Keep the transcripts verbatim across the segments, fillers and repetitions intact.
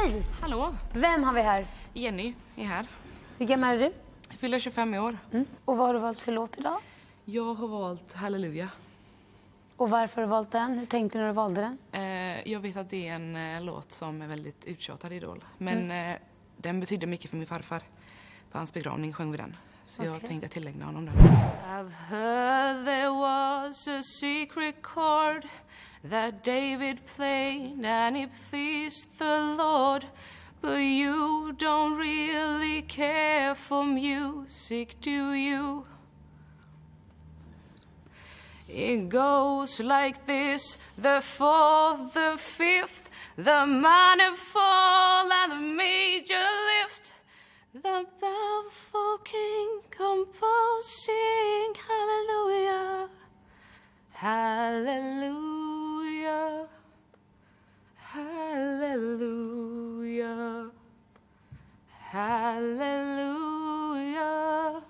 Hej! Hallå, Vem har vi här? Jenny är här. Hur gammal är du? Jag fyller tjugofem i år. Mm. Och vad har du valt för låt idag? Jag har valt Halleluja. Och varför har du valt den? Hur tänkte du när du valde den? Eh, jag vet att det är en eh, låt som är väldigt uttjatad i Idol. Men mm. eh, den betyder mycket för min farfar. På hans begravning sjöng vi den. Så okay. jag tänkte tillägna honom den. I've heard there was a secret chord that David played and it pleased the Lord. But you don't really care for music, do you? It goes like this, the fourth, the fifth, the minor fall and the major lift. The powerful king composing, hallelujah, hallelujah, hallelujah, hallelujah,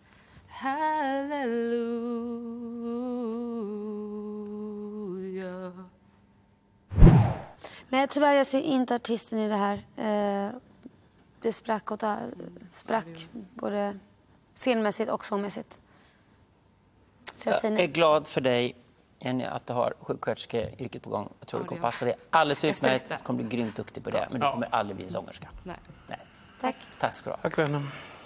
hallelujah. Nej, tyvärr jag ser inte artisten i det här. Eh, det sprack, och ta, sprack både scenmässigt och sångmässigt. Så jag, jag är glad för dig, Jenny, att du har sjuksköterskeyrket på gång. Jag tror ja, du kommer passa på det. Alldeles utmärkt. Du kommer bli grymt duktig på det. Men du kommer aldrig bli sångerska. Nej. Nej. Tack. Tack ska du ha. Tack, vännen.